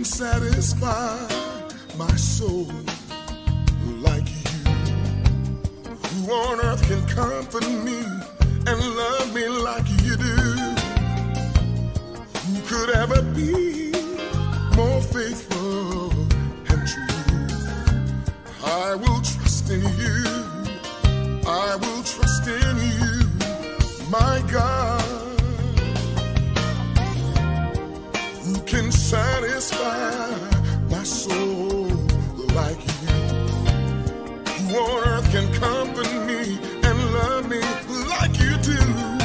satisfy my soul like you. Who on earth can comfort me and love me like you do? Who could ever be more faithful and true? I will trust in you. I will trust in you, my God. Who can satisfy my soul like you? Who on earth can comfort me and love me like you do?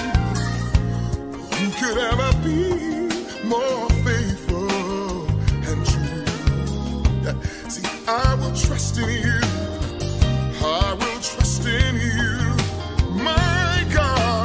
Who could ever be more faithful and true? See, I will trust in you. I will trust in you, my God.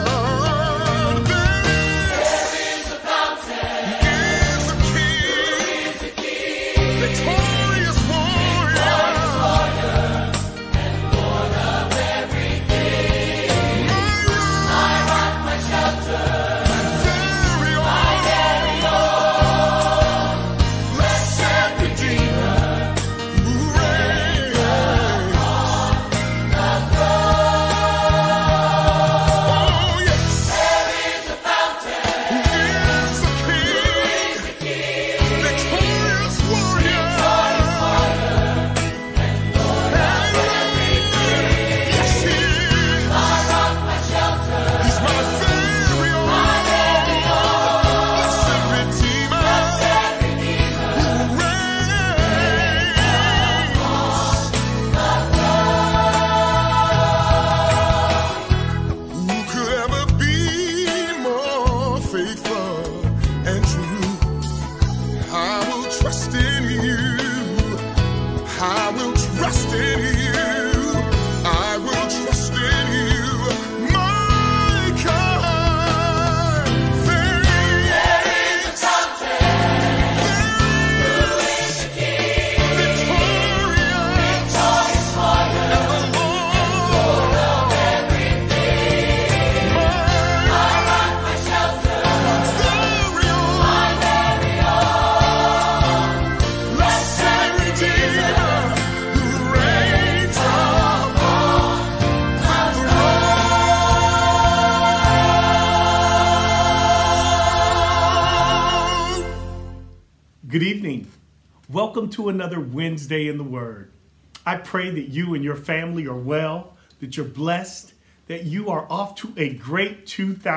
Good evening. Welcome to another Wednesday in the Word. I pray that you and your family are well, that you're blessed, that you are off to a great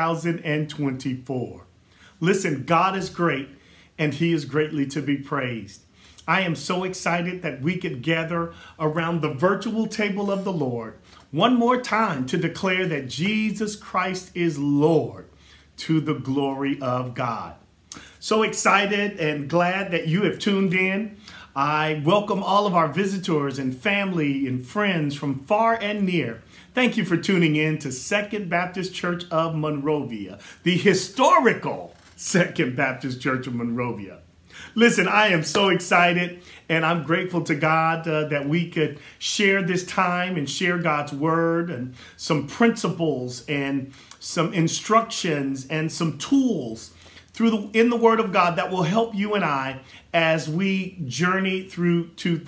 2024. Listen, God is great and He is greatly to be praised. I am so excited that we could gather around the virtual table of the Lord one more time to declare that Jesus Christ is Lord, to the glory of God. So excited and glad that you have tuned in. I welcome all of our visitors and family and friends from far and near. Thank you for tuning in to Second Baptist Church of Monrovia, the historical Second Baptist Church of Monrovia. Listen, I am so excited and I'm grateful to God that we could share this time and share God's word and some principles and some instructions and some tools in the Word of God that will help you and I as we journey through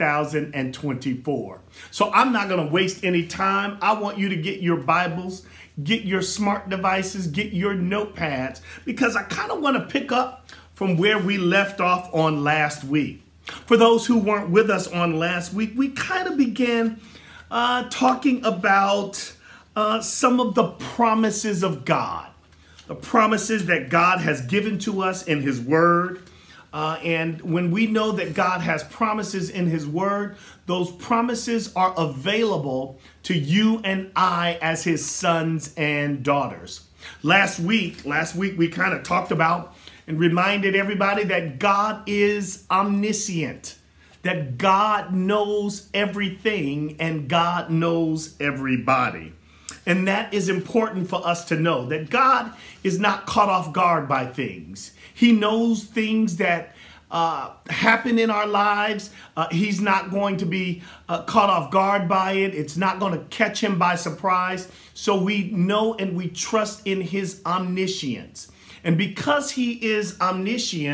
2024. So I'm not going to waste any time. I want you to get your Bibles, get your smart devices, get your notepads, because I kind of want to pick up from where we left off on last week. For those who weren't with us on last week, we kind of began talking about some of the promises of God. The promises that God has given to us in His Word. And when we know that God has promises in His Word, those promises are available to you and I as His sons and daughters. Last week we kind of talked about and reminded everybody that God is omniscient, that God knows everything and God knows everybody. And that is important for us to know, that God is not caught off guard by things. He knows things that happen in our lives. He's not going to be caught off guard by it. It's not going to catch Him by surprise. So we know and we trust in His omniscience. And because He is omniscient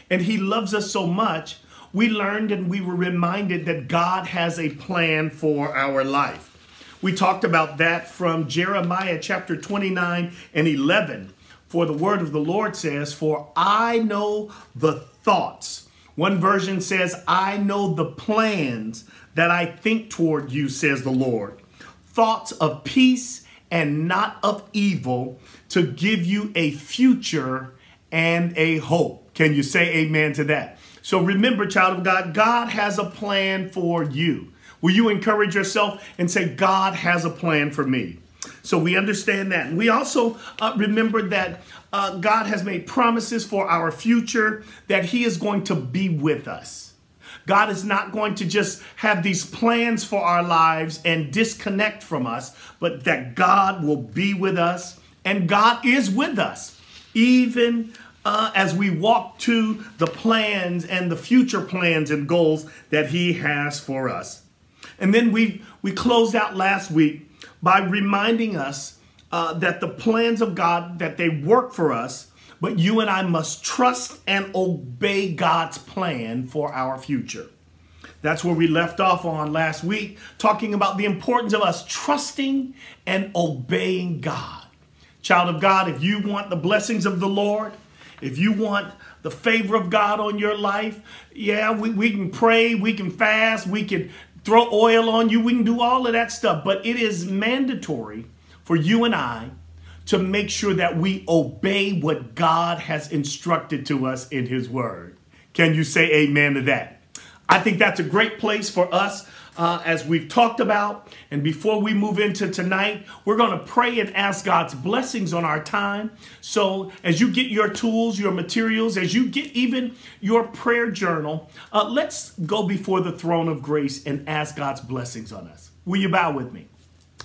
and he loves us so much, we learned and we were reminded that God has a plan for our life. We talked about that from Jeremiah chapter 29 and 11. For the word of the Lord says, for I know the thoughts. One version says, I know the plans that I think toward you, says the Lord. Thoughts of peace and not of evil, to give you a future and a hope. Can you say amen to that? So remember, child of God, God has a plan for you. Will you encourage yourself and say, God has a plan for me? So we understand that. And we also remember that God has made promises for our future, that he is going to be with us. God is not going to just have these plans for our lives and disconnect from us, but that God will be with us, and God is with us, even as we walk to the plans and the future plans and goals that he has for us. And then we closed out last week by reminding us that the plans of God, that they work for us, but you and I must trust and obey God's plan for our future. That's where we left off on last week, talking about the importance of us trusting and obeying God. Child of God, if you want the blessings of the Lord, if you want the favor of God on your life, yeah, we can pray, we can fast, we can throw oil on you, we can do all of that stuff. But it is mandatory for you and I to make sure that we obey what God has instructed to us in his word. Can you say amen to that? I think that's a great place for us as we've talked about. And before we move into tonight, we're going to pray and ask God's blessings on our time. So as you get your tools, your materials, as you get even your prayer journal, let's go before the throne of grace and ask God's blessings on us. Will you bow with me?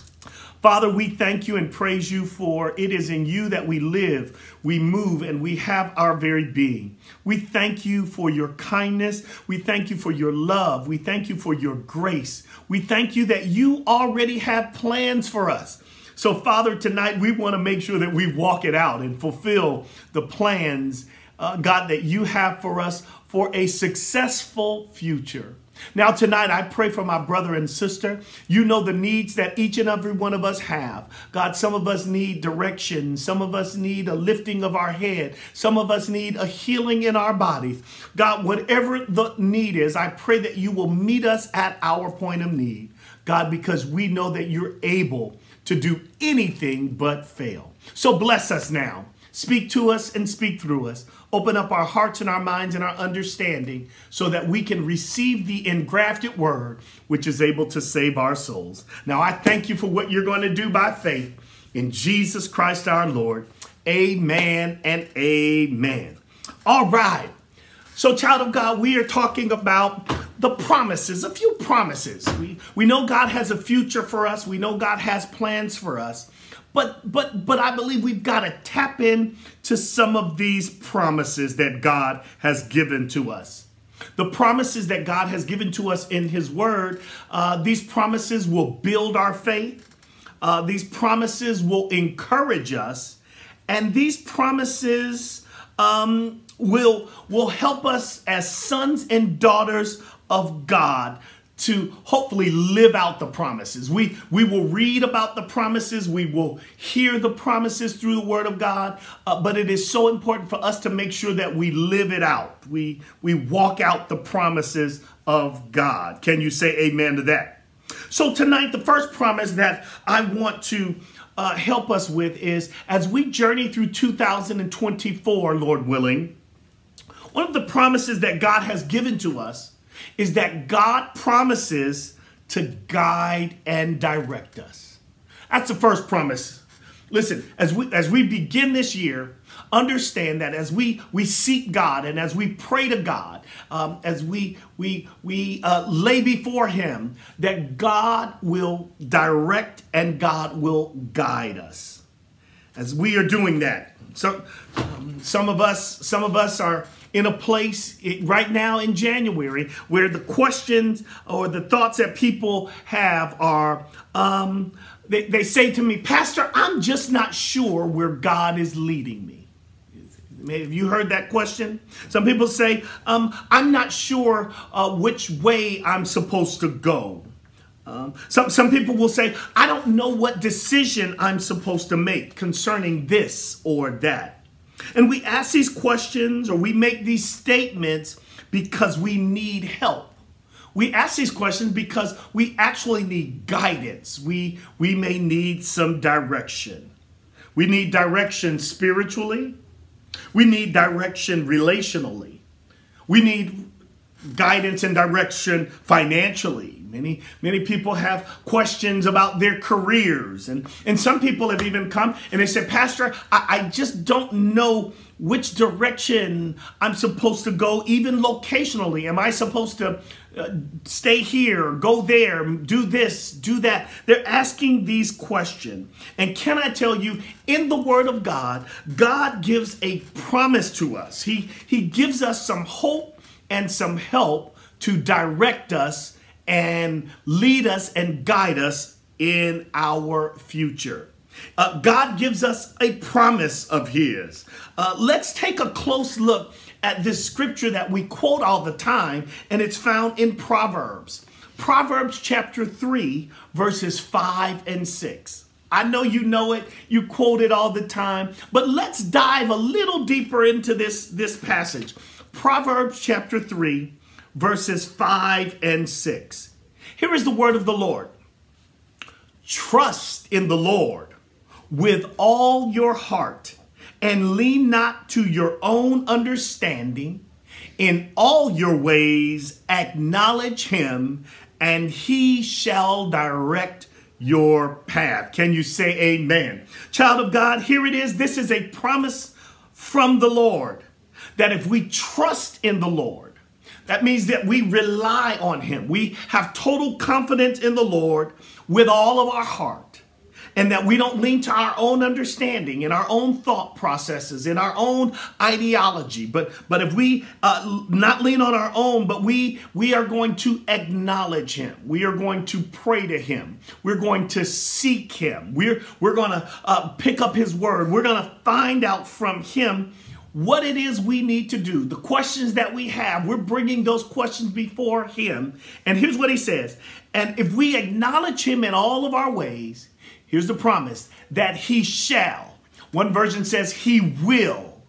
Father, we thank you and praise you, for it is in you that we live, we move, and we have our very being. We thank you for your kindness. We thank you for your love. We thank you for your grace. We thank you that you already have plans for us. So, Father, tonight we want to make sure that we walk it out and fulfill the plans, God, that you have for us for a successful future. Now tonight, I pray for my brother and sister. You know the needs that each and every one of us have. God, some of us need direction. Some of us need a lifting of our head. Some of us need a healing in our bodies. God, whatever the need is, I pray that you will meet us at our point of need. God, because we know that you're able to do anything but fail. So bless us now. Speak to us and speak through us. Open up our hearts and our minds and our understanding so that we can receive the engrafted word, which is able to save our souls. Now, I thank you for what you're going to do by faith in Jesus Christ our Lord. Amen and amen. All right. So, child of God, we are talking about the promises, a few promises. We know God has a future for us. We know God has plans for us. But I believe we've got to tap in to some of these promises that God has given to us. The promises that God has given to us in his word, these promises will build our faith. These promises will encourage us. And these promises will help us as sons and daughters of God to hopefully live out the promises. We will read about the promises. We will hear the promises through the word of God. But it is so important for us to make sure that we live it out. We walk out the promises of God. Can you say amen to that? So tonight, the first promise that I want to help us with is, as we journey through 2024, Lord willing, one of the promises that God has given to us is that God promises to guide and direct us. That's the first promise. Listen, as we begin this year, understand that as we seek God and as we pray to God, as we lay before him, that God will direct and God will guide us. As we are doing that, so some of us are in a place right now in January where the questions or the thoughts that people have are, they say to me, Pastor, I'm just not sure where God is leading me. Have you heard that question? Some people say, I'm not sure which way I'm supposed to go. Some people will say, I don't know what decision I'm supposed to make concerning this or that. And we ask these questions or we make these statements because we need help. We ask these questions because we actually need guidance. We may need some direction. We need direction spiritually. We need direction relationally. We need guidance and direction financially. Many people have questions about their careers. And some people have even come and they said, Pastor, I just don't know which direction I'm supposed to go, even locationally. Am I supposed to stay here, go there, do this, do that? They're asking these questions. And can I tell you, in the Word of God, God gives a promise to us. He gives us some hope and some help to direct us and lead us and guide us in our future. God gives us a promise of His. Let's take a close look at this scripture that we quote all the time, and it's found in Proverbs. Proverbs chapter 3, verses 5 and 6. I know it, you quote it all the time, but let's dive a little deeper into this passage. Proverbs chapter 3, verses 5 and 6. Here is the word of the Lord. Trust in the Lord with all your heart and lean not to your own understanding. In all your ways acknowledge Him, and He shall direct your path. Can you say amen? Child of God, here it is. This is a promise from the Lord that if we trust in the Lord, that means that we rely on Him. We have total confidence in the Lord with all of our heart. And that we don't lean to our own understanding, in our own thought processes, in our own ideology. But if we not lean on our own, but we are going to acknowledge Him. We are going to pray to Him. We're going to seek Him. We're going to pick up His word. We're going to find out from Him what it is we need to do. The questions that we have, we're bringing those questions before Him. And here's what He says. And if we acknowledge Him in all of our ways, here's the promise, that He shall. One version says He will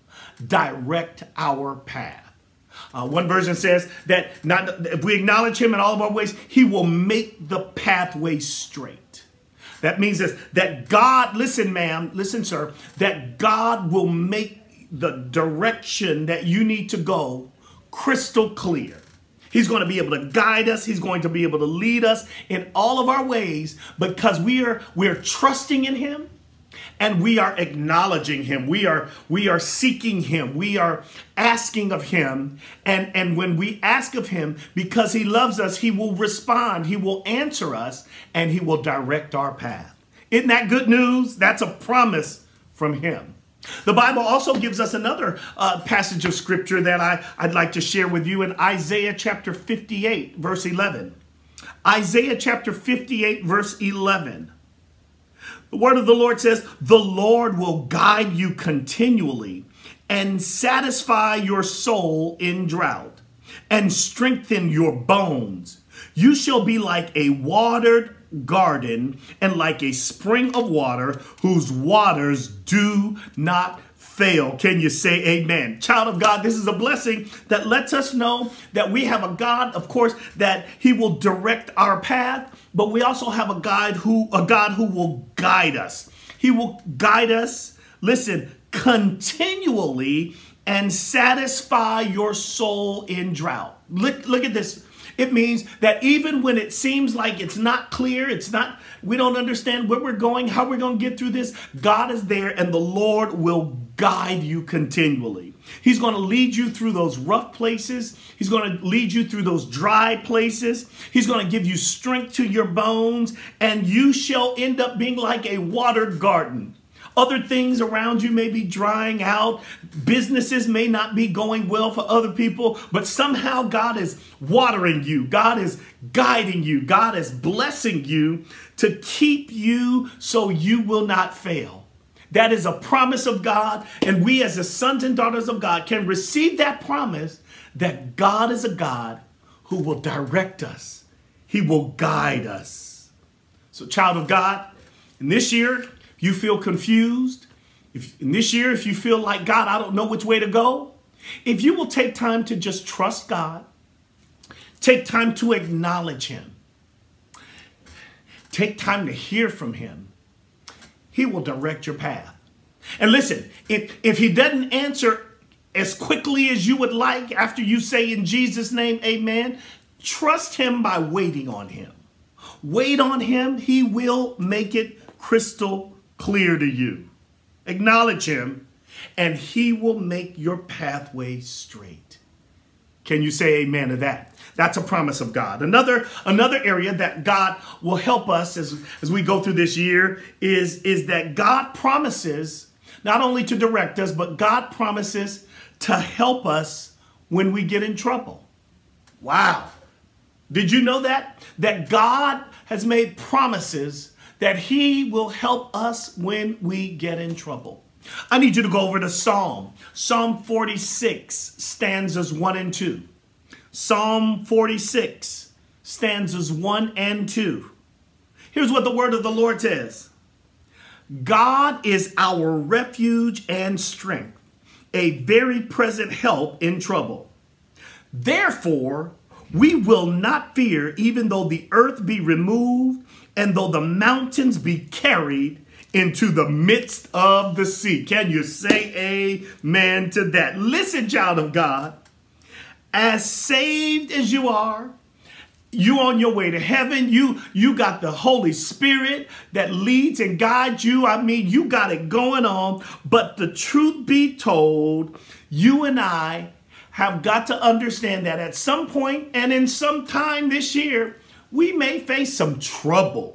direct our path. One version says that if we acknowledge Him in all of our ways, He will make the pathway straight. That means that God, listen ma'am, listen sir, that God will make the direction that you need to go crystal clear. He's going to be able to guide us. He's going to be able to lead us in all of our ways because we're trusting in Him and we are acknowledging Him. We are seeking Him. We are asking of Him. And when we ask of Him, because He loves us, He will respond. He will answer us and He will direct our path. Isn't that good news? That's a promise from Him. The Bible also gives us another passage of scripture that I'd like to share with you in Isaiah chapter 58, verse 11. Isaiah chapter 58, verse 11. The word of the Lord says, the Lord will guide you continually and satisfy your soul in drought and strengthen your bones. You shall be like a watered garden and like a spring of water whose waters do not fail. Can you say amen? Child of God, this is a blessing that lets us know that we have a God, of course, that He will direct our path, but we also have a God who will guide us. He will guide us, listen, continually and satisfy your soul in drought. Look at this. It means that even when it seems like it's not clear, we don't understand where we're going, how we're going to get through this, God is there and the Lord will guide you continually. He's going to lead you through those rough places. He's going to lead you through those dry places. He's going to give you strength to your bones, and you shall end up being like a watered garden. Other things around you may be drying out. Businesses may not be going well for other people, but somehow God is watering you. God is guiding you. God is blessing you to keep you so you will not fail. That is a promise of God. And we as the sons and daughters of God can receive that promise that God is a God who will direct us. He will guide us. So child of God, in this year, you feel confused. If you feel like, God, I don't know which way to go. If you will take time to just trust God, take time to acknowledge him, take time to hear from him, he will direct your path. And listen, if he doesn't answer as quickly as you would like after you say in Jesus' name, amen, trust him by waiting on him. Wait on him. He will make it crystal clear to you. Acknowledge him, and he will make your pathway straight. Can you say amen to that? That's a promise of God. Another area that God will help us as we go through this year is that God promises not only to direct us, but God promises to help us when we get in trouble. Wow. Did you know that? That God has made promises that he will help us when we get in trouble. I need you to go over to Psalm 46, stanzas 1 and 2. Psalm 46, stanzas 1 and 2. Here's what the word of the Lord says. God is our refuge and strength, a very present help in trouble. Therefore, we will not fear, even though the earth be removed, and though the mountains be carried into the midst of the sea. Can you say amen to that? Listen, child of God, as saved as you are, you on your way to heaven. You got the Holy Spirit that leads and guides you. I mean, you got it going on. But the truth be told, you and I have got to understand that at some point and in some time this year, we may face some trouble.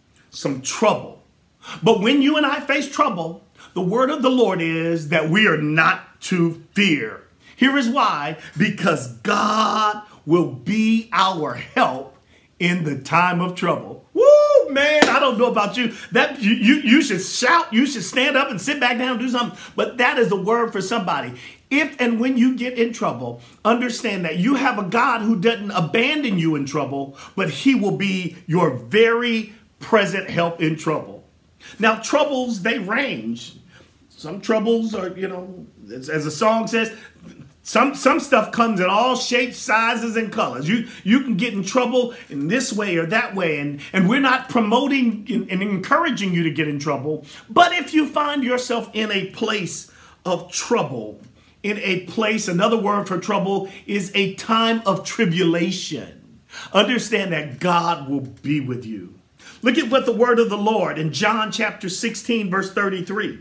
But when you and I face trouble, the word of the Lord is that we are not to fear. Here is why. Because God will be our help in the time of trouble. Woo, man, I don't know about you. That you should shout, you should stand up and sit back down and do something. But that is the word for somebody. If and when you get in trouble, understand that you have a God who doesn't abandon you in trouble, but he will be your very present help in trouble. Now, troubles, they range. Some troubles are, as the song says, some stuff comes in all shapes, sizes, and colors. You can get in trouble in this way or that way. And we're not promoting and encouraging you to get in trouble. But if you find yourself in a place of trouble, another word for trouble is a time of tribulation, understand that God will be with you. Look at what the word of the Lord in John chapter 16, verse 33.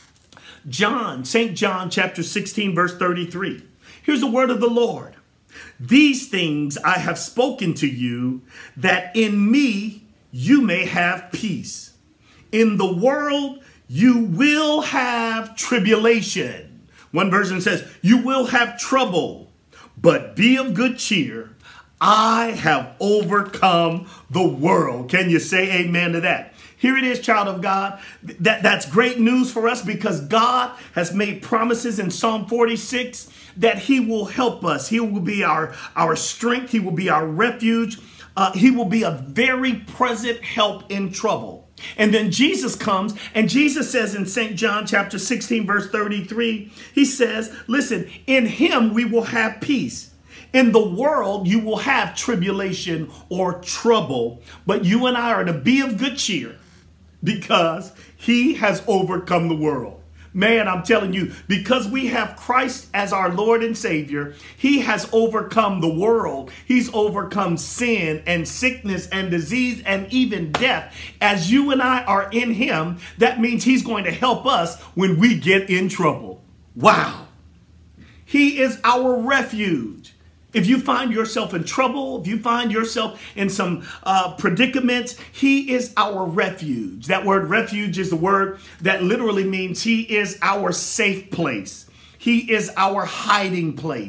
St. John chapter 16, verse 33. Here's the word of the Lord. These things I have spoken to you, that in me you may have peace. In the world you will have tribulation. One version says, you will have trouble, but be of good cheer. I have overcome the world. Can you say amen to that? Here it is, child of God. That's great news for us because God has made promises in Psalm 46 that he will help us. He will be our strength. He will be our refuge. He will be a very present help in trouble. And then Jesus comes and Jesus says in St. John chapter 16, verse 33, he says, listen, in him we will have peace. In the world, you will have tribulation or trouble, but you and I are to be of good cheer because he has overcome the world. Man, I'm telling you, because we have Christ as our Lord and Savior, he has overcome the world. He's overcome sin and sickness and disease and even death. As you and I are in him, that means he's going to help us when we get in trouble. Wow. He is our refuge. If you find yourself in trouble, if you find yourself in some predicaments, he is our refuge. That word refuge is the word that literally means he is our safe place. He is our hiding place.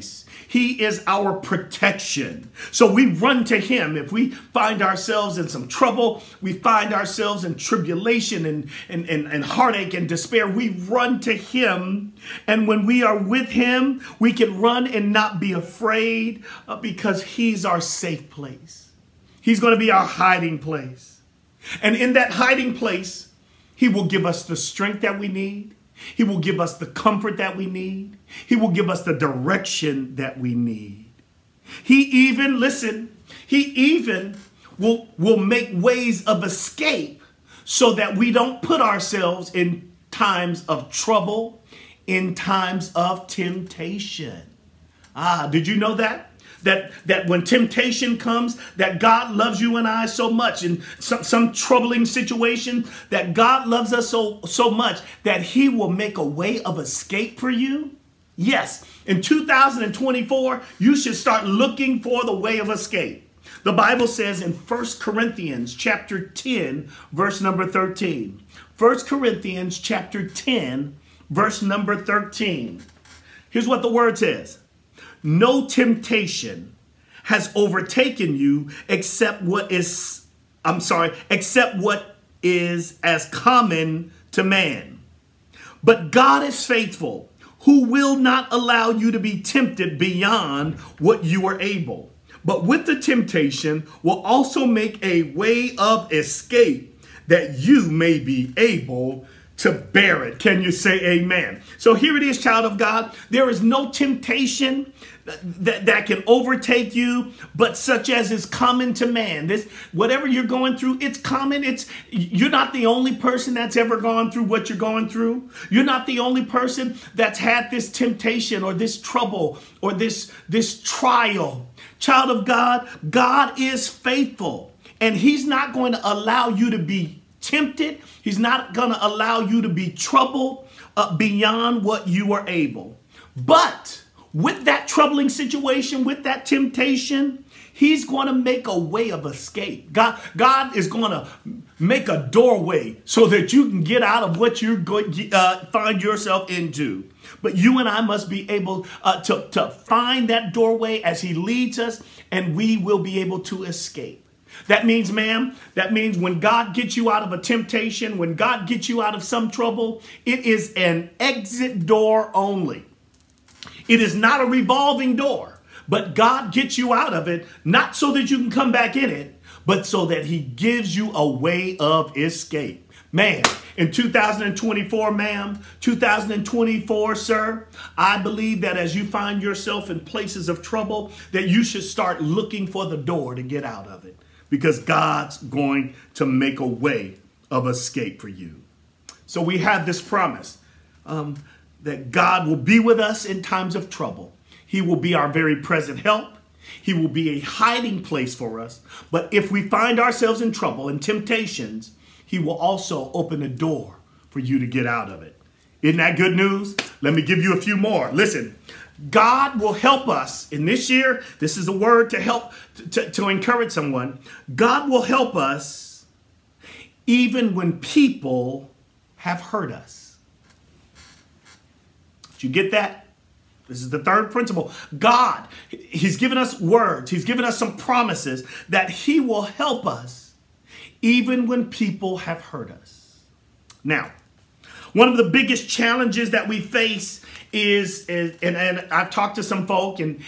He is our protection. So we run to him. If we find ourselves in some trouble, we find ourselves in tribulation and heartache and despair, we run to him. And when we are with him, we can run and not be afraid because he's our safe place. He's going to be our hiding place. And in that hiding place, he will give us the strength that we need. He will give us the comfort that we need. He will give us the direction that we need. He even will make ways of escape so that we don't put ourselves in times of trouble, in times of temptation. Did you know that? That when temptation comes, that God loves you and I so much in some troubling situation, that God loves us so much that he will make a way of escape for you. Yes, in 2024, you should start looking for the way of escape. The Bible says in 1 Corinthians chapter 10, verse number 13. 1 Corinthians chapter 10, verse number 13. Here's what the word says. No temptation has overtaken you except what is as common to man. But God is faithful, who will not allow you to be tempted beyond what you are able. But with the temptation will also make a way of escape that you may be able to bear it. Can you say amen? So here it is, child of God. There is no temptation that can overtake you, but such as is common to man. Whatever you're going through, it's common. You're not the only person that's ever gone through what you're going through. You're not the only person that's had this temptation or this trouble or this trial. Child of God, God is faithful, and he's not going to allow you to be tempted. He's not going to allow you to be troubled beyond what you are able. But with that troubling situation, with that temptation, he's going to make a way of escape. God is going to make a doorway so that you can get out of what you're going to find yourself into. But you and I must be able to find that doorway as he leads us, and we will be able to escape. That means, ma'am, when God gets you out of a temptation, when God gets you out of some trouble, it is an exit door only. It is not a revolving door, but God gets you out of it, not so that you can come back in it, but so that he gives you a way of escape. Man, in 2024, ma'am, 2024, sir, I believe that as you find yourself in places of trouble, that you should start looking for the door to get out of it, because God's going to make a way of escape for you. So we have this promise that God will be with us in times of trouble. He will be our very present help. He will be a hiding place for us. But if we find ourselves in trouble and temptations, he will also open a door for you to get out of it. Isn't that good news? Let me give you a few more. Listen, God will help us in this year. This is a word to help, to encourage someone. God will help us even when people have hurt us. Did you get that? This is the third principle. God, he's given us words. He's given us some promises that he will help us even when people have hurt us. Now, one of the biggest challenges that we face is and I've talked to some folk and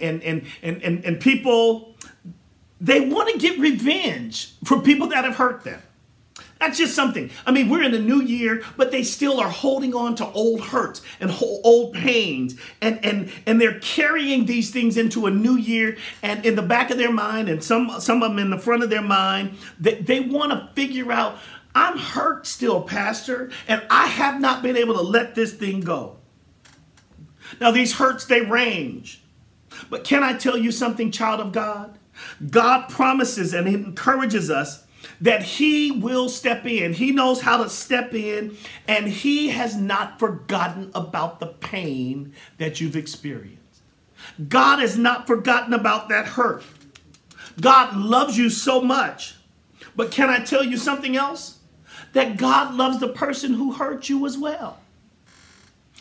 people, they want to get revenge for people that have hurt them. That's just something. I mean, we're in a new year, but they still are holding on to old hurts and old pains. And they're carrying these things into a new year. And in the back of their mind, and some of them in the front of their mind, they want to figure out, I'm hurt still, Pastor, and I have not been able to let this thing go. Now, these hurts, they range. But can I tell you something, child of God? God promises and encourages us that he will step in. He knows how to step in, and he has not forgotten about the pain that you've experienced. God has not forgotten about that hurt. God loves you so much. But can I tell you something else? That God loves the person who hurt you as well.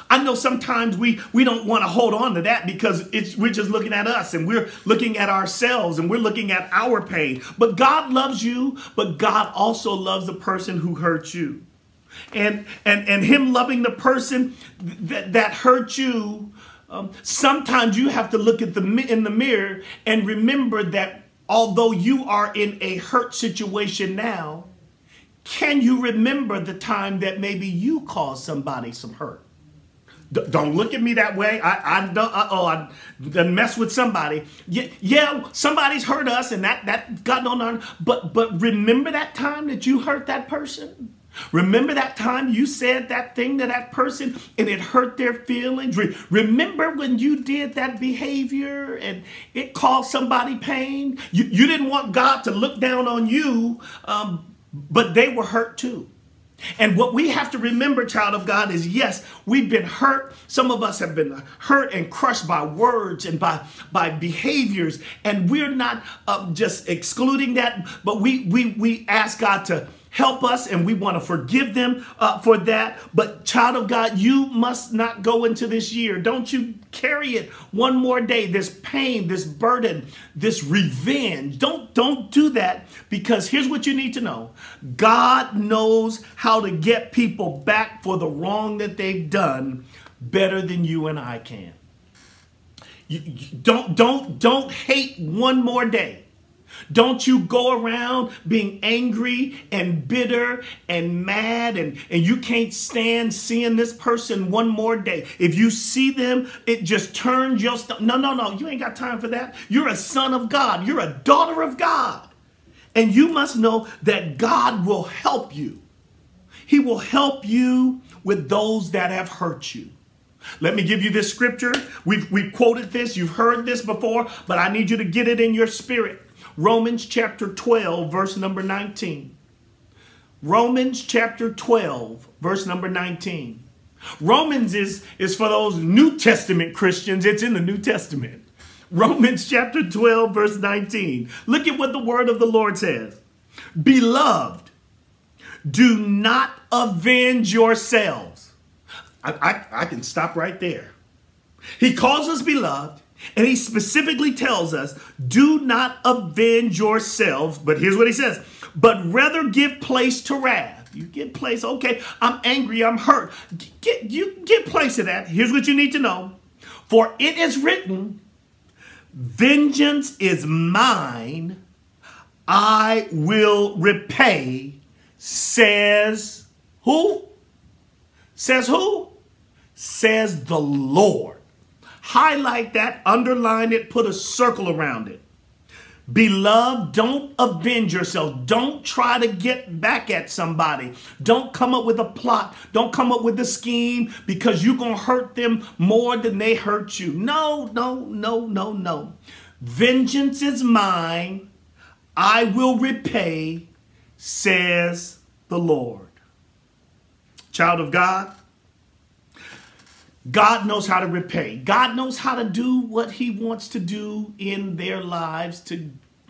I know sometimes we don't want to hold on to that because we're just looking at us and we're looking at ourselves and we're looking at our pain. But God loves you, but God also loves the person who hurt you. And him loving the person that hurt you, sometimes you have to look at in the mirror and remember that although you are in a hurt situation now, can you remember the time that maybe you caused somebody some hurt? Don't look at me that way. I done mess with somebody. Yeah, somebody's hurt us, and that got on. But remember that time that you hurt that person. Remember that time you said that thing to that person and it hurt their feelings. Remember when you did that behavior and it caused somebody pain. You didn't want God to look down on you, but they were hurt too. And what we have to remember, child of God, is yes, we've been hurt. Some of us have been hurt and crushed by words and by behaviors. And we're not just excluding that, but we ask God to help us and we want to forgive them for that. But child of God, you must not go into this year. Don't you carry it one more day. This pain, this burden, this revenge. Don't do that, because here's what you need to know. God knows how to get people back for the wrong that they've done better than you and I can. Don't hate one more day. Don't you go around being angry and bitter and mad and you can't stand seeing this person one more day. If you see them, it just turns your stuff. No. You ain't got time for that. You're a son of God. You're a daughter of God. And you must know that God will help you. He will help you with those that have hurt you. Let me give you this scripture. We've quoted this. You've heard this before, but I need you to get it in your spirit. Romans chapter 12, verse number 19. Romans chapter 12, verse number 19. Romans is for those New Testament Christians. It's in the New Testament. Romans chapter 12, verse 19. Look at what the word of the Lord says. Beloved, do not avenge yourselves. I can stop right there. He calls us beloved. And he specifically tells us, do not avenge yourselves. But here's what he says. But rather give place to wrath. You give place. Okay, I'm angry. I'm hurt. You give place to that. Here's what you need to know. For it is written, vengeance is mine. I will repay, says who? Says who? Says the Lord. Highlight that, underline it, put a circle around it. Beloved, don't avenge yourself. Don't try to get back at somebody. Don't come up with a plot. Don't come up with a scheme because you're going to hurt them more than they hurt you. No. Vengeance is mine. I will repay, says the Lord. Child of God, God knows how to repay. God knows how to do what he wants to do in their lives to,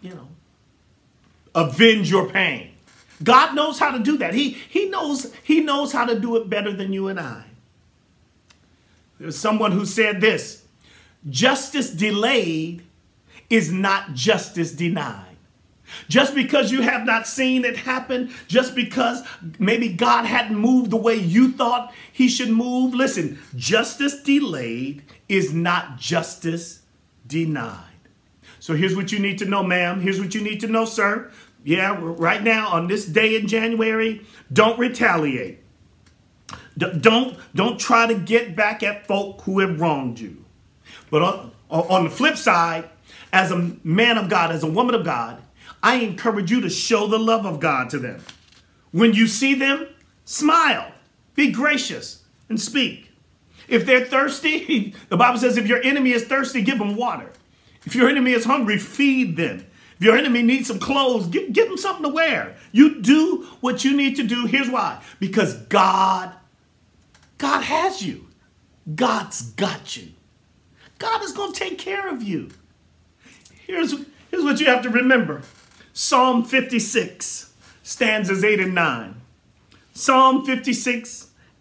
avenge your pain. God knows how to do that. He knows how to do it better than you and I. There's someone who said this: justice delayed is not justice denied. Just because you have not seen it happen, just because maybe God hadn't moved the way you thought he should move. Listen, justice delayed is not justice denied. So here's what you need to know, ma'am. Here's what you need to know, sir. Yeah, right now on this day in January, don't retaliate. Don't try to get back at folk who have wronged you. But on the flip side, as a man of God, as a woman of God, I encourage you to show the love of God to them. When you see them, smile, be gracious, and speak. If they're thirsty, the Bible says if your enemy is thirsty, give them water. If your enemy is hungry, feed them. If your enemy needs some clothes, give them something to wear. You do what you need to do. Here's why. Because God has you. God's got you. God is going to take care of you. Here's what you have to remember. Psalm 56, stanzas 8 and 9. Psalm 56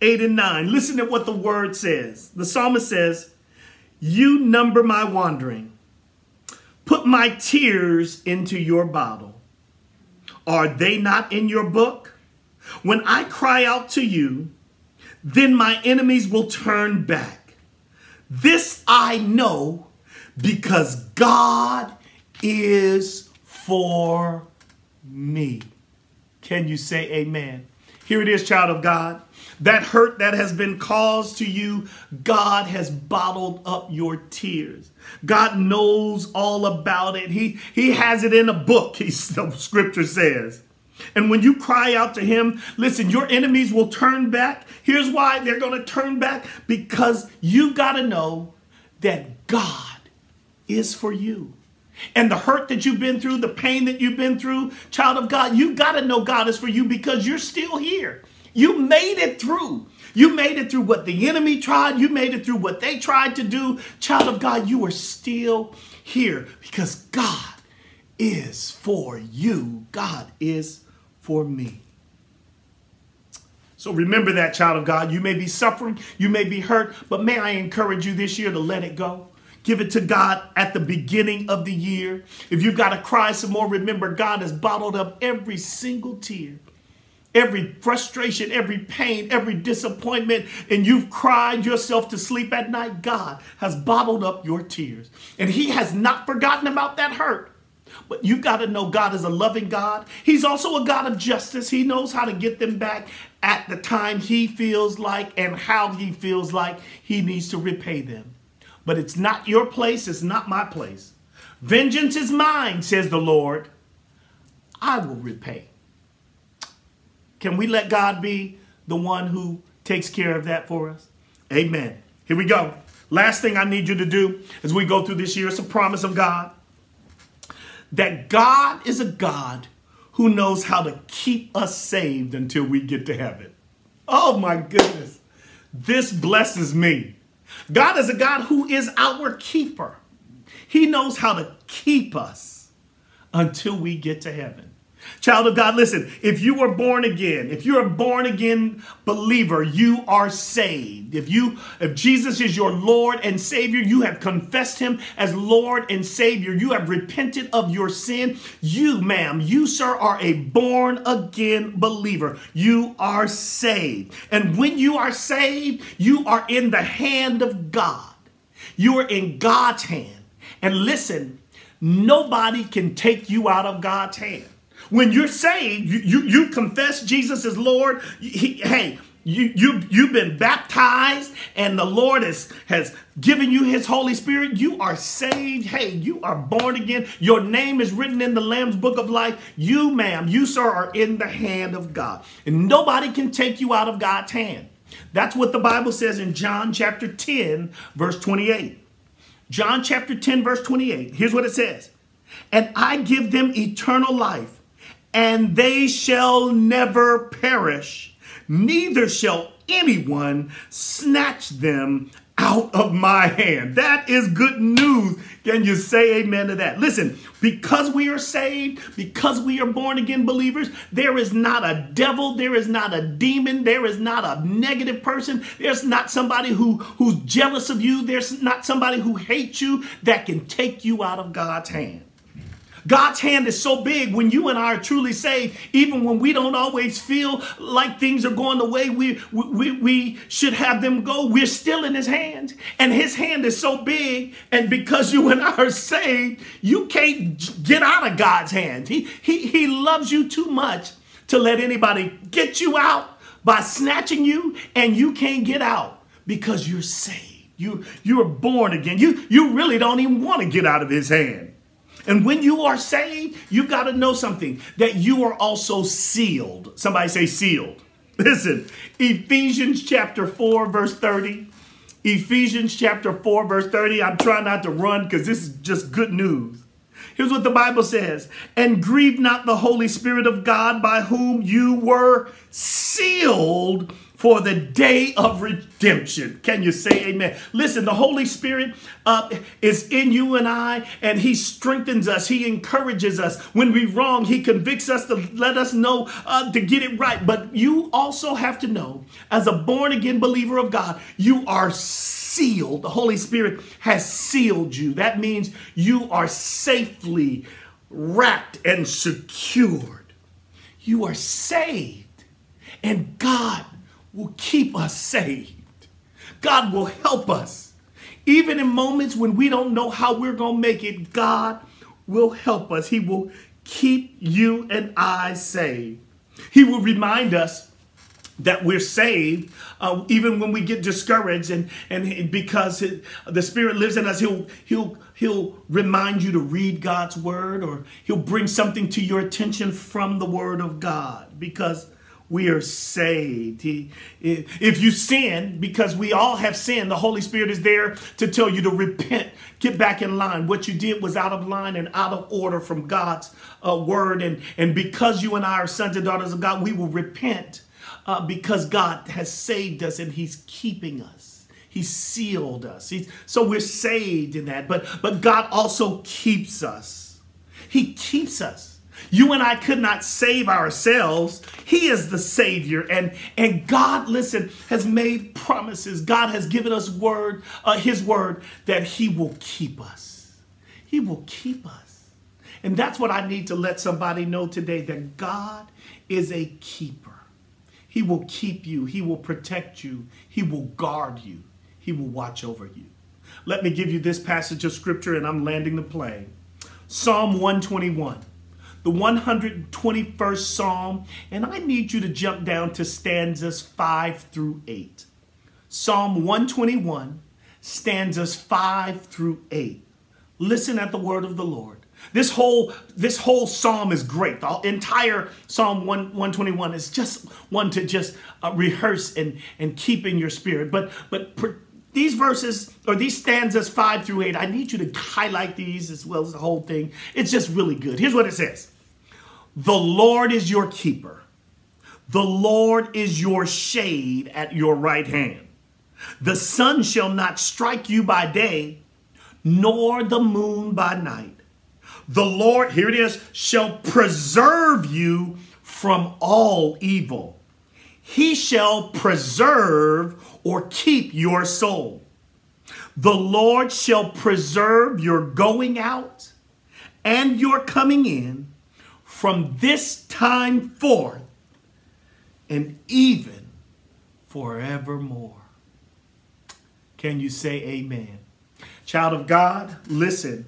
8 and 9. Listen to what the word says. The psalmist says, you number my wandering. Put my tears into your bottle. Are they not in your book? When I cry out to you, then my enemies will turn back. This I know because God is for me. Can you say amen? Here it is, child of God. That hurt that has been caused to you, God has bottled up your tears. God knows all about it. He has it in a book, the scripture says. And when you cry out to him, listen, your enemies will turn back. Here's why they're going to turn back. Because you got to know that God is for you. And the hurt that you've been through, the pain that you've been through, child of God, you got to know God is for you because you're still here. You made it through. You made it through what the enemy tried. You made it through what they tried to do. Child of God, you are still here because God is for you. God is for me. So remember that, child of God. You may be suffering. You may be hurt. But may I encourage you this year to let it go. Give it to God at the beginning of the year. If you've got to cry some more, remember God has bottled up every single tear. Every frustration, every pain, every disappointment, and you've cried yourself to sleep at night, God has bottled up your tears. And he has not forgotten about that hurt. But you got to know God is a loving God. He's also a God of justice. He knows how to get them back at the time he feels like and how he feels like he needs to repay them. But it's not your place. It's not my place. Vengeance is mine, says the Lord. I will repay. Can we let God be the one who takes care of that for us? Amen. Here we go. Last thing I need you to do as we go through this year, it's a promise of God. That God is a God who knows how to keep us saved until we get to heaven. Oh my goodness. This blesses me. God is a God who is our keeper. He knows how to keep us until we get to heaven. Child of God, listen, if you were born again, if you're a born again believer, you are saved. If Jesus is your Lord and Savior, you have confessed him as Lord and Savior. You have repented of your sin. You, ma'am, you, sir, are a born again believer. You are saved. And when you are saved, you are in the hand of God. You are in God's hand. And listen, nobody can take you out of God's hand. When you're saved, you confess Jesus as Lord. You've been baptized and the Lord has given you his Holy Spirit. You are saved. Hey, you are born again. Your name is written in the Lamb's book of life. You, ma'am, you, sir, are in the hand of God. And nobody can take you out of God's hand. That's what the Bible says in John chapter 10, verse 28. John chapter 10, verse 28. Here's what it says. And I give them eternal life, and they shall never perish, neither shall anyone snatch them out of my hand. That is good news. Can you say amen to that? Listen, because we are saved, because we are born again believers, there is not a devil, there is not a demon, there is not a negative person, there's not somebody who's jealous of you, there's not somebody who hates you that can take you out of God's hand. God's hand is so big when you and I are truly saved, even when we don't always feel like things are going the way we should have them go, we're still in his hands. And his hand is so big, and because you and I are saved, you can't get out of God's hand. He loves you too much to let anybody get you out by snatching you, and you can't get out because you're saved. You are born again. You really don't even want to get out of his hand. And when you are saved, you've got to know something, that you are also sealed. Somebody say sealed. Listen, Ephesians chapter 4, verse 30. Ephesians chapter 4, verse 30. I'm trying not to run because this is just good news. Here's what the Bible says. And grieve not the Holy Spirit of God, by whom you were sealed for the day of redemption. Can you say amen? Listen, the Holy Spirit is in you and I, and he strengthens us. He encourages us. When we wrong, he convicts us to let us know to get it right. But you also have to know, as a born-again believer of God, you are sealed. The Holy Spirit has sealed you. That means you are safely wrapped and secured. You are saved, and God will keep us saved. God will help us. Even in moments when we don't know how we're going to make it, God will help us. He will keep you and I saved. He will remind us that we're saved even when we get discouraged, and because the Spirit lives in us, he'll remind you to read God's word, or he'll bring something to your attention from the word of God, because we are saved. If you sin, because we all have sinned, the Holy Spirit is there to tell you to repent, get back in line. What you did was out of line and out of order from God's word. And because you and I are sons and daughters of God, we will repent because God has saved us and he's keeping us. He sealed us. So we're saved in that. But God also keeps us. He keeps us. You and I could not save ourselves. He is the Savior. And God, listen, has made promises. God has given us word, his word, that he will keep us. He will keep us. And that's what I need to let somebody know today, that God is a keeper. He will keep you. He will protect you. He will guard you. He will watch over you. Let me give you this passage of scripture, and I'm landing the plane. Psalm 121. The 121st Psalm, and I need you to jump down to stanzas 5 through 8. Psalm 121, stanzas 5 through 8. Listen at the word of the Lord. This whole psalm is great. The entire Psalm 121 is just one to just rehearse and keep in your spirit. But these verses, or these stanzas 5 through 8, I need you to highlight these as well as the whole thing. It's just really good. Here's what it says. The Lord is your keeper. The Lord is your shade at your right hand. The sun shall not strike you by day, nor the moon by night. The Lord, here it is, shall preserve you from all evil. He shall preserve or keep your soul. The Lord shall preserve your going out and your coming in from this time forth and even forevermore. Can you say amen? Child of God, listen.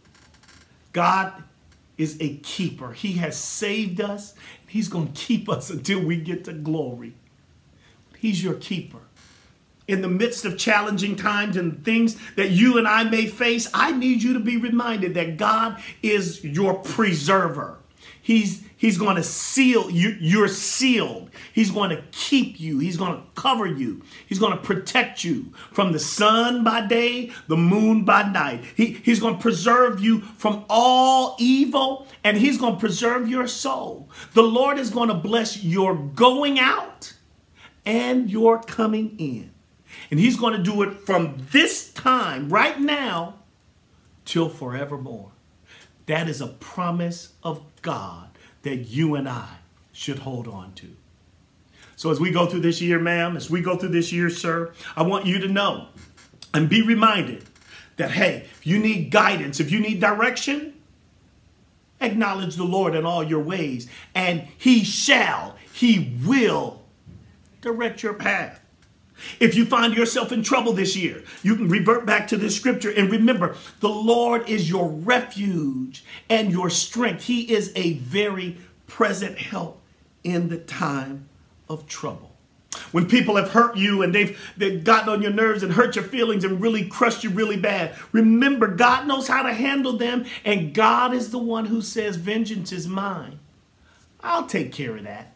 God is a keeper. He has saved us. He's going to keep us until we get to glory. He's your keeper. In the midst of challenging times and things that you and I may face, I need you to be reminded that God is your preserver. He's going to seal you. You're sealed. He's going to keep you. He's going to cover you. He's going to protect you from the sun by day, the moon by night. He's going to preserve you from all evil, and he's going to preserve your soul. The Lord is going to bless your going out and your coming in. And he's going to do it from this time right now till forevermore. That is a promise of God that you and I should hold on to. So as we go through this year, ma'am, as we go through this year, sir, I want you to know and be reminded that, hey, if you need guidance, if you need direction, acknowledge the Lord in all your ways, and he will direct your path. If you find yourself in trouble this year, you can revert back to this scripture and remember, the Lord is your refuge and your strength. He is a very present help in the time of trouble. When people have hurt you and they've gotten on your nerves and hurt your feelings and really crushed you really bad, remember, God knows how to handle them, and God is the one who says, vengeance is mine. I'll take care of that.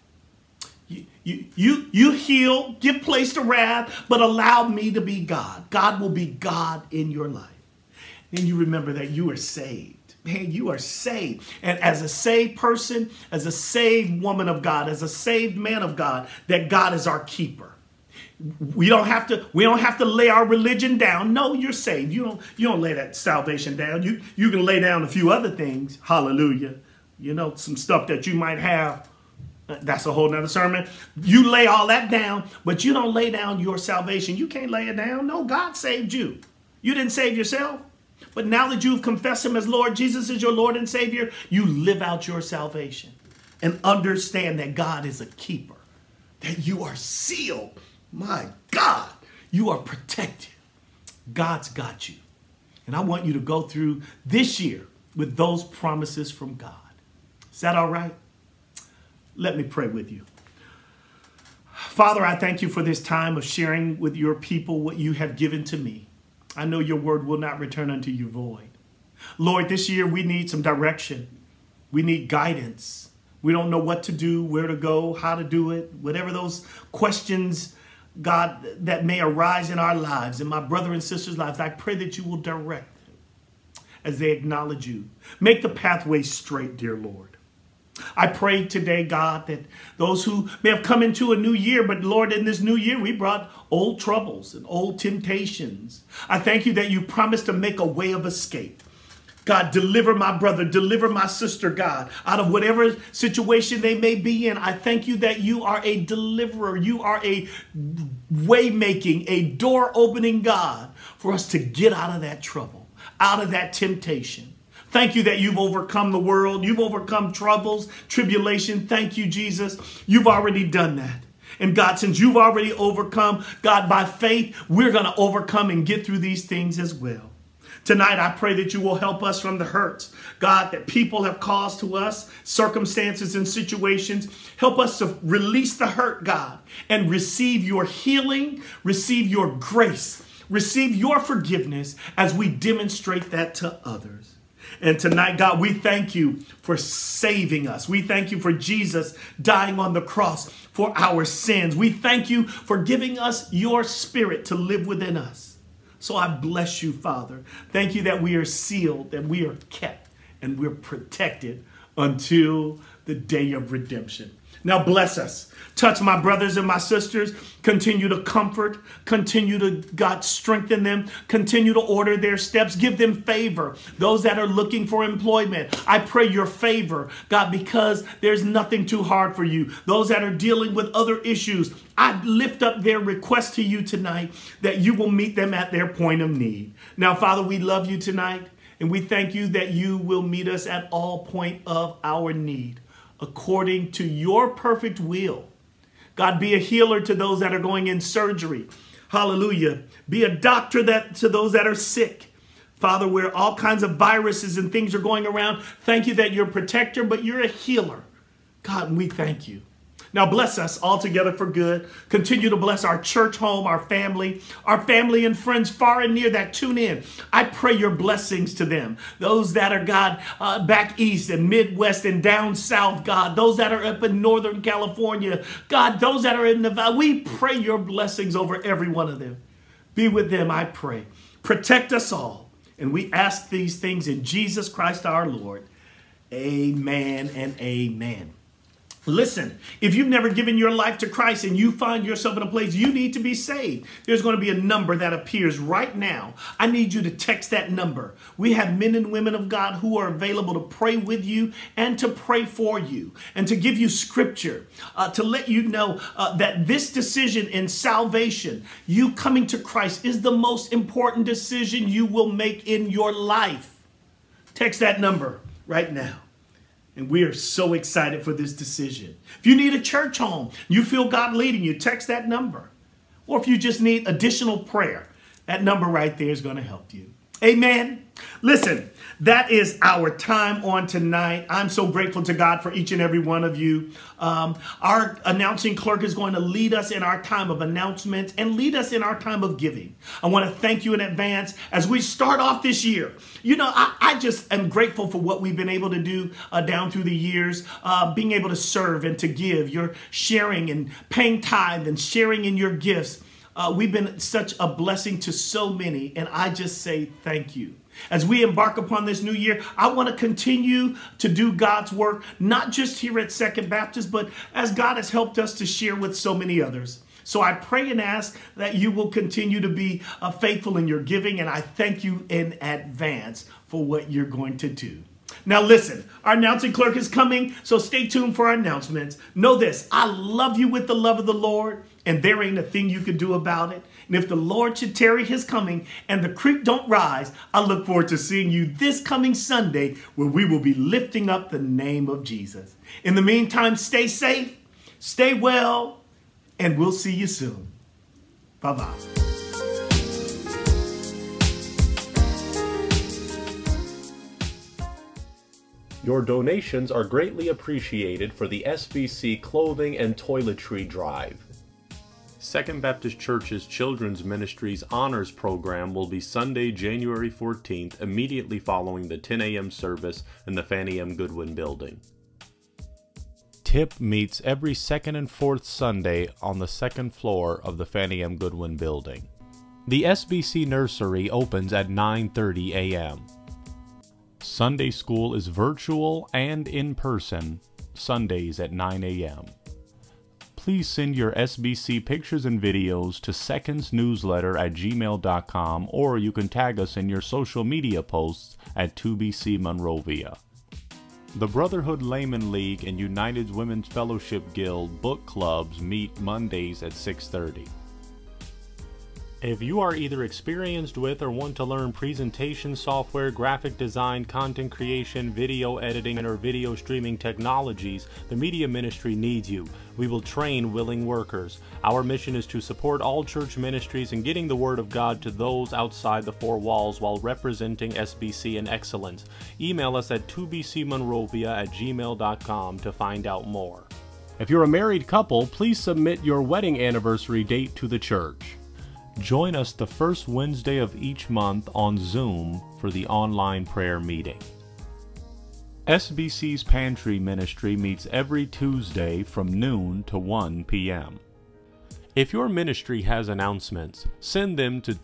You heal, give place to wrath, but allow me to be God. God will be God in your life. Then you remember that you are saved. Man, you are saved. And as a saved person, as a saved woman of God, as a saved man of God, that God is our keeper. We don't have to lay our religion down. No, you're saved. You don't lay that salvation down. You can lay down a few other things. Hallelujah. Some stuff that you might have. That's a whole nother sermon. You lay all that down, but you don't lay down your salvation. You can't lay it down. No, God saved you. You didn't save yourself. But now that you've confessed him as Lord, Jesus is your Lord and Savior, you live out your salvation and understand that God is a keeper, that you are sealed. My God, you are protected. God's got you. And I want you to go through this year with those promises from God. Is that all right? Let me pray with you. Father, I thank you for this time of sharing with your people what you have given to me. I know your word will not return unto you void. Lord, this year we need some direction. We need guidance. We don't know what to do, where to go, how to do it, whatever those questions, God, that may arise in our lives, in my brother and sister's lives. I pray that you will direct them as they acknowledge you. Make the pathway straight, dear Lord. I pray today, God, that those who may have come into a new year, but Lord, in this new year, we brought old troubles and old temptations. I thank you that you promised to make a way of escape. God, deliver my brother, deliver my sister, God, out of whatever situation they may be in. I thank you that you are a deliverer. You are a way making, a door opening God for us to get out of that trouble, out of that temptation. Thank you that you've overcome the world. You've overcome troubles, tribulation. Thank you, Jesus. You've already done that. And God, since you've already overcome, God, by faith, we're going to overcome and get through these things as well. Tonight, I pray that you will help us from the hurts, God, that people have caused to us, circumstances and situations. Help us to release the hurt, God, and receive your healing, receive your grace, receive your forgiveness as we demonstrate that to others. And tonight, God, we thank you for saving us. We thank you for Jesus dying on the cross for our sins. We thank you for giving us your spirit to live within us. So I bless you, Father. Thank you that we are sealed, that we are kept, and we're protected until the day of redemption. Now bless us. Touch my brothers and my sisters. Continue to comfort. Continue to, God, strengthen them. Continue to order their steps. Give them favor. Those that are looking for employment, I pray your favor, God, because there's nothing too hard for you. Those that are dealing with other issues, I lift up their request to you tonight that you will meet them at their point of need. Now, Father, we love you tonight, and we thank you that you will meet us at all point of our need, according to your perfect will. God, be a healer to those that are going in surgery. Hallelujah. Be a doctor to those that are sick. Father, where all kinds of viruses and things are going around, thank you that you're a protector, but you're a healer. God, and we thank you. Now bless us all together for good. Continue to bless our church home, our family and friends far and near that tune in. I pray your blessings to them. Those that are, God, back east and Midwest and down south, God. Those that are up in Northern California. God, those that are in Nevada. We pray your blessings over every one of them. Be with them, I pray. Protect us all. And we ask these things in Jesus Christ our Lord. Amen and amen. Listen, if you've never given your life to Christ and you find yourself in a place you need to be saved, there's going to be a number that appears right now. I need you to text that number. We have men and women of God who are available to pray with you and to pray for you and to give you scripture, to let you know that this decision in salvation, you coming to Christ, is the most important decision you will make in your life. Text that number right now. And we are so excited for this decision. If you need a church home, you feel God leading you, text that number. Or if you just need additional prayer, that number right there is going to help you. Amen. Listen, that is our time on tonight. I'm so grateful to God for each and every one of you. Our announcing clerk is going to lead us in our time of announcements and lead us in our time of giving. I want to thank you in advance as we start off this year. You know, I just am grateful for what we've been able to do down through the years, being able to serve and to give. You're sharing and paying tithe and sharing in your gifts. We've been such a blessing to so many, and I just say thank you. As we embark upon this new year, I want to continue to do God's work, not just here at Second Baptist, but as God has helped us to share with so many others. So I pray and ask that you will continue to be faithful in your giving, and I thank you in advance for what you're going to do. Now listen, our announcing clerk is coming, so stay tuned for our announcements. Know this, I love you with the love of the Lord, and there ain't a thing you can do about it. And if the Lord should tarry his coming and the creek don't rise, I look forward to seeing you this coming Sunday, where we will be lifting up the name of Jesus. In the meantime, stay safe, stay well, and we'll see you soon. Bye-bye. Your donations are greatly appreciated for the SBC Clothing and Toiletry Drive. Second Baptist Church's Children's Ministries Honors Program will be Sunday, January 14th, immediately following the 10 a.m. service in the Fannie M. Goodwin Building. TIP meets every second and fourth Sunday on the second floor of the Fannie M. Goodwin Building. The SBC Nursery opens at 9:30 a.m. Sunday school is virtual and in person, Sundays at 9 a.m. Please send your SBC pictures and videos to secondsnewsletter@gmail.com, or you can tag us in your social media posts at 2BC Monrovia. The Brotherhood Layman League and United Women's Fellowship Guild book clubs meet Mondays at 6:30. If you are either experienced with or want to learn presentation software, graphic design, content creation, video editing, or video streaming technologies, the media ministry needs you. We will train willing workers. Our mission is to support all church ministries in getting the Word of God to those outside the four walls while representing SBC in excellence. Email us at 2bcmonrovia@gmail.com to find out more. If you're a married couple, please submit your wedding anniversary date to the church. Join us the first Wednesday of each month on Zoom for the online prayer meeting. SBC's Pantry Ministry meets every Tuesday from noon to 1 p.m. If your ministry has announcements, send them to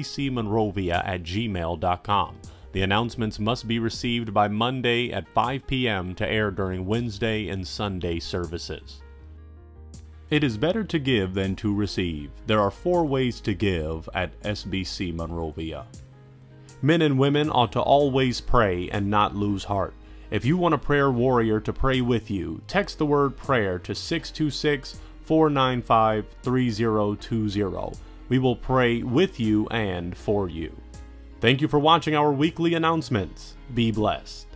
2bcmonrovia@gmail.com. The announcements must be received by Monday at 5 p.m. to air during Wednesday and Sunday services. It is better to give than to receive. There are 4 ways to give at SBC Monrovia. Men and women ought to always pray and not lose heart. If you want a prayer warrior to pray with you, text the word prayer to 626-495-3020. We will pray with you and for you. Thank you for watching our weekly announcements. Be blessed.